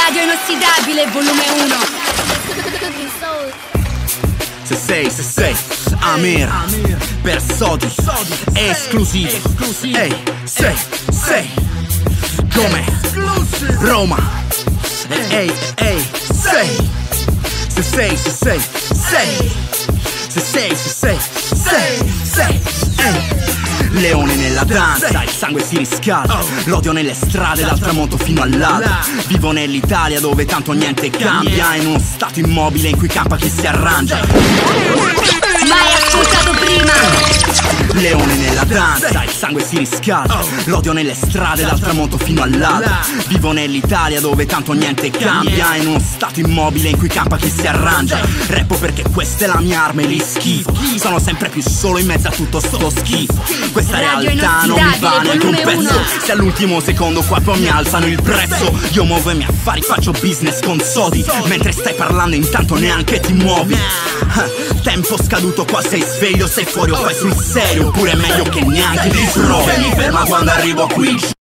Radio inossidabile, volume 1. Se sei Amir, Persodi, esclusivo. Ehi, sei come Roma. Ehi, sei. Se sei, ehi. Leone nella danza, il sangue si riscalda. L'odio nelle strade, dal tramonto fino all'alba. Vivo nell'Italia dove tanto niente cambia, in uno stato immobile in cui campa chi si arrangia. Mai ascoltato prima. Leone nella danza, il sangue si riscalda. L'odio nelle strade, dal tramonto fino all'alba. Vivo nell'Italia dove tanto niente cambia, in uno stato immobile in cui campa chi si arrangia. Rappo perché questa è la mia arma e li schifo. Sono sempre più solo in mezzo a tutto sto schifo. Questa realtà non mi va neanche un pezzo. Se all'ultimo secondo qua poi mi alzano il prezzo. Io muovo i miei affari, faccio business con sodi. Mentre stai parlando intanto neanche ti muovi. Tempo scaduto, qua sei sveglio, sei fuori o fai sul serio. Oppure è meglio che neanche ti provi. Mi ferma quando arrivo qui.